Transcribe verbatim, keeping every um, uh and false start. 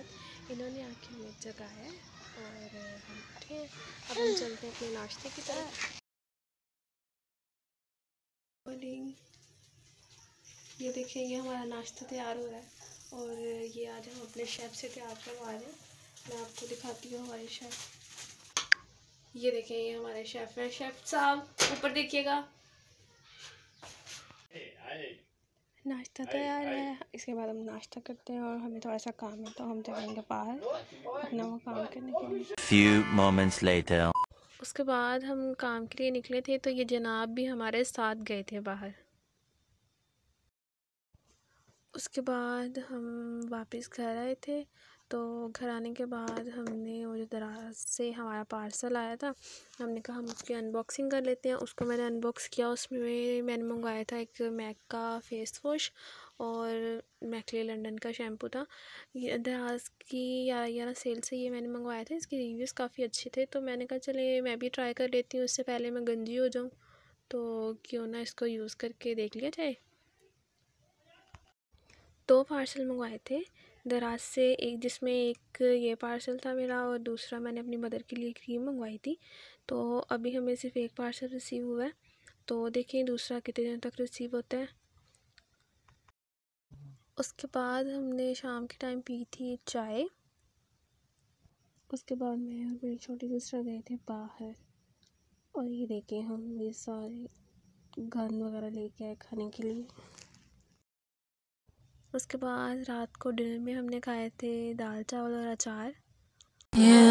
इन्होंने आके हमें जगाया है और हम उठे हैं। अब हम चलते हैं अपने नाश्ते की तरफ। ये देखिए, ये हमारा नाश्ता तैयार हो रहा है और ये आज हम अपने शेफ़ से तैयार करवा रहे हैं। मैं आपको दिखाती हूँ हमारे शेफ़। ये देखें, ये हमारे शेफ़ हैं। शेफ़ साहब ऊपर देखिएगा। नाश्ता तैयार है, इसके बाद हम नाश्ता करते हैं और हमें थोड़ा सा काम है तो हम जाएंगे बाहर अपना वो काम करने के लिए। Few moments later. उसके बाद हम काम के लिए निकले थे तो ये जनाब भी हमारे साथ गए थे बाहर। उसके बाद हम वापस घर आए थे तो घर आने के बाद हमने वो जो दराज से हमारा पार्सल आया था, हमने कहा हम उसकी अनबॉक्सिंग कर लेते हैं। उसको मैंने अनबॉक्स किया। उसमें मैंने मंगवाया था एक मैक का फेस वॉश और मैकले लंदन का शैम्पू था। ये दराज की या या सेल से ये मैंने मंगवाया था। इसके रिव्यूज़ काफ़ी अच्छे थे तो मैंने कहा चले मैं भी ट्राई कर लेती हूँ, इससे पहले मैं गंजी हो जाऊँ तो क्यों ना इसको यूज़ करके देख लिया जाए। दो पार्सल मंगवाए थे दराज से, एक जिसमें एक ये पार्सल था मेरा और दूसरा मैंने अपनी मदर के लिए क्रीम मंगवाई थी। तो अभी हमें सिर्फ एक पार्सल रिसीव हुआ है तो देखिए दूसरा कितने दिन तक रिसीव होता है। उसके बाद हमने शाम के टाइम पी थी चाय। उसके बाद मैं और मेरी छोटी सिस्टर गए थे बाहर और ये देखें हम ये सारे गन वगैरह लेके आए खाने के लिए। उसके बाद रात को डिनर में हमने खाए थे दाल चावल और अचार।